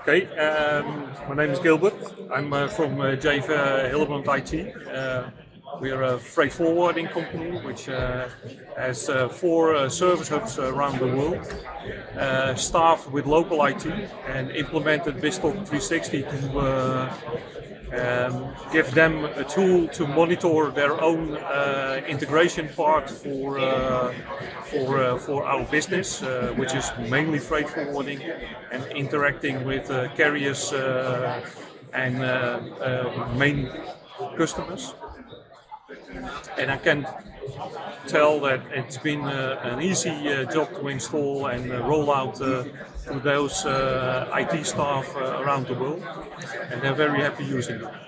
Okay, my name is Gilbert. I'm from JV Hillebrand IT. We are a freight forwarding company which has four service hubs around the world, staffed with local IT and implemented BizTalk 360 to give them a tool to monitor their own integration part for our business, which is mainly freight forwarding and interacting with carriers and main customers. And I can tell that it's been an easy job to install and roll out to those IT staff around the world, and they're very happy using it.